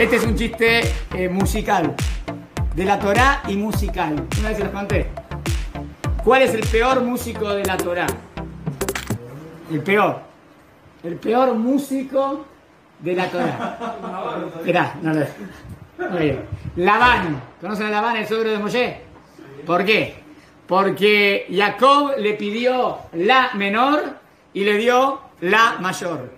Este es un chiste musical. De la Torá y musical. Una vez se los conté. ¿Cuál es el peor músico de la Torá? El peor. El peor músico de la Torá. Esperá, no lo... Muy bien. Labán. ¿Conocen a Labán, el suegro de Moshe? ¿Por qué? Porque Jacob le pidió la menor y le dio la mayor.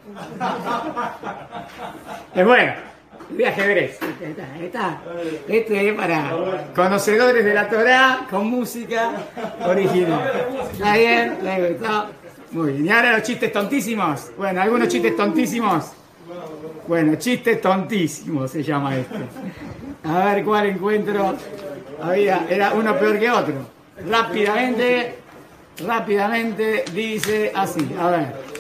Es bueno. De ajedrez. Este es para conocedores de la Torá con música original. ¿Está bien? ¿Le gustó? Muy bien. Y ahora los chistes tontísimos. Bueno, algunos chistes tontísimos. Bueno, chistes tontísimos se llama este. A ver cuál encuentro. Era uno peor que otro. Rápidamente dice así. A ver.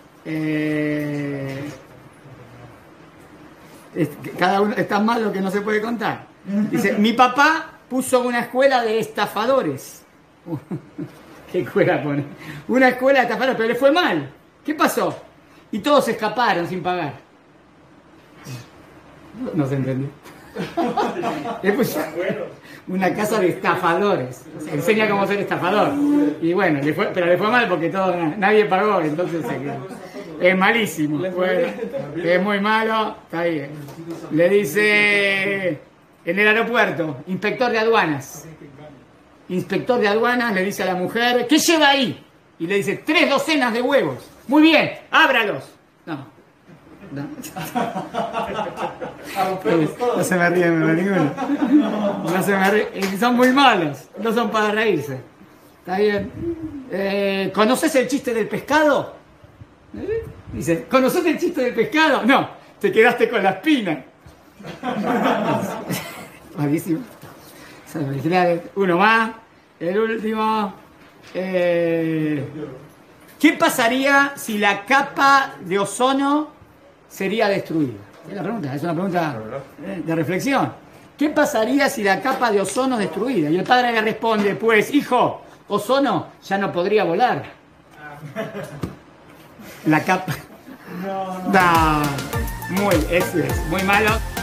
Cada uno es tan malo que no se puede contar. Dice, mi papá puso una escuela de estafadores. ¿Qué escuela pone? Una escuela de estafadores, pero le fue mal. ¿Qué pasó? Y todos se escaparon sin pagar. No se entendió. Le puso una casa de estafadores. Se enseña cómo ser estafador. Y bueno, pero le fue mal porque nadie pagó, entonces se quedó. Es malísimo. Bueno, es muy malo. Está bien. Le dice en el aeropuerto, inspector de aduanas. Inspector de aduanas le dice a la mujer, ¿qué lleva ahí? Y le dice, 3 docenas de huevos. Muy bien, ábralos. No. No se me ríen, ninguno. No se me ríen. Son muy malos. No son para reírse. Está bien. ¿Conoces el chiste del pescado? Dice, ¿conoces el chiste del pescado? No, te quedaste con la espina. Malísimo. Uno más. El último. ¿Qué pasaría si la capa de ozono sería destruida? Es una pregunta de reflexión. ¿Qué pasaría si la capa de ozono es destruida? Y el padre le responde, pues, hijo, ozono ya no podría volar. La capa... No. Eso es muy malo.